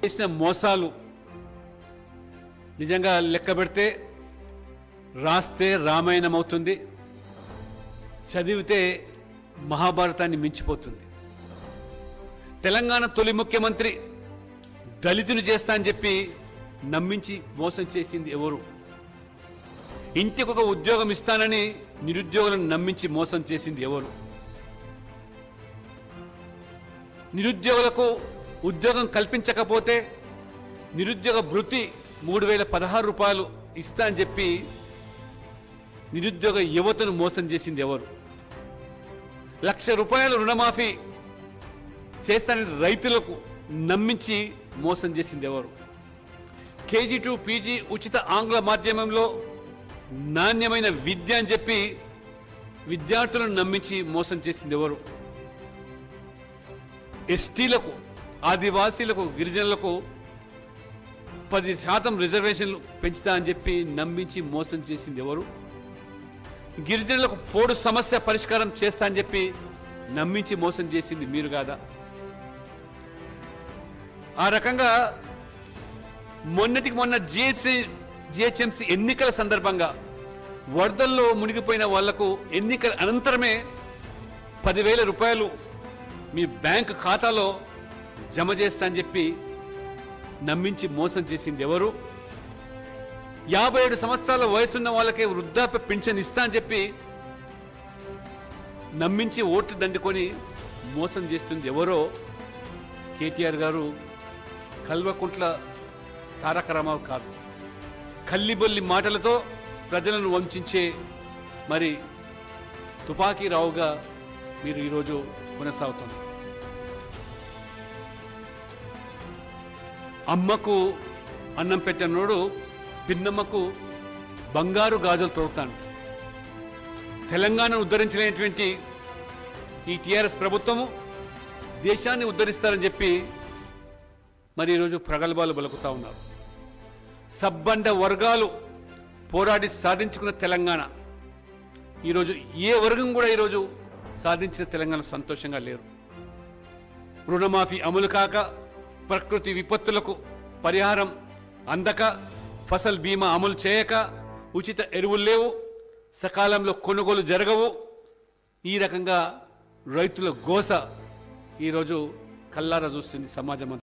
చేసిన మోసాలు నిజంగా లెక్క పెడితే రాస్తే రామాయణం అవుతుంది, చదివితే మహాభారతాన్ని మించిపోతుంది. తెలంగాణ తొలి ముఖ్యమంత్రి దళితుని చేస్తా అని చెప్పి నమ్మించి మోసం చేసింది ఎవరు? ఇంటికి ఒక ఉద్యోగం ఇస్తానని నిరుద్యోగులను నమ్మించి మోసం చేసింది ఎవరు? నిరుద్యోగులకు ఉద్యోగం కల్పించకపోతే నిరుద్యోగ భృతి 3016 రూపాయలు ఇస్తా అని చెప్పి నిరుద్యోగ యువతను మోసం చేసింది ఎవరు? 1,00,000 రూపాయలు రుణమాఫీ చేస్తానని రైతులకు నమ్మించి మోసం చేసింది ఎవరు? KG to PG ఉచిత ఆంగ్ల మాధ్యమంలో నాణ్యమైన విద్య అని చెప్పి విద్యార్థులను నమ్మించి మోసం చేసింది ఎవరు? ఎస్టీలకు, ఆదివాసీలకు, గిరిజనులకు 10% రిజర్వేషన్లు పెంచుతా అని చెప్పి నమ్మించి మోసం చేసింది ఎవరు? గిరిజనులకు పోడు సమస్య పరిష్కారం చేస్తా అని చెప్పి నమ్మించి మోసం చేసింది మీరు కాదా? ఆ రకంగా మొన్నటికి మొన్న GHMC ఎన్నికల సందర్భంగా వరదల్లో మునిగిపోయిన వాళ్లకు ఎన్నికల అనంతరమే 10,000 రూపాయలు మీ బ్యాంక్ ఖాతాలో జమ చేస్తా అని చెప్పి నమ్మించి మోసం చేసింది ఎవరు? 57 సంవత్సరాల వయసున్న వాళ్ళకే వృద్ధాప్య పింఛన్ ఇస్తా అని చెప్పి నమ్మించి ఓట్లు దండుకొని మోసం చేస్తుంది ఎవరో? కేటీఆర్ గారు కల్వకుంట్ల తారక రామారావు కాదు. కల్లిబొల్లి మాటలతో ప్రజలను వంచే మరి తుపాకీ రావుగా మీరు ఈరోజు కొనసాగుతున్నారు. అమ్మకు అన్నం పెట్టినోడు పిన్నమ్మకు బంగారు గాజులు తోడుతాడు. తెలంగాణను ఉద్ధరించలేనటువంటి ఈ టీఆర్ఎస్ ప్రభుత్వము దేశాన్ని ఉద్ధరిస్తారని చెప్పి మరి ఈరోజు ప్రగల్భాలు పలుకుతా ఉన్నారు. సబ్బండ వర్గాలు పోరాడి సాధించుకున్న తెలంగాణ ఈరోజు ఏ వర్గం కూడా ఈరోజు సాధించిన తెలంగాణ సంతోషంగా లేరు. రుణమాఫీ అమలు కాక, ప్రకృతి విపత్తులకు పరిహారం అందక, ఫసల్ బీమా అమలు చేయక, ఉచిత ఎరువులు లేవు, సకాలంలో కొనుగోలు జరగవు. ఈ రకంగా రైతుల గోస ఈరోజు కల్లారా చూస్తుంది సమాజం.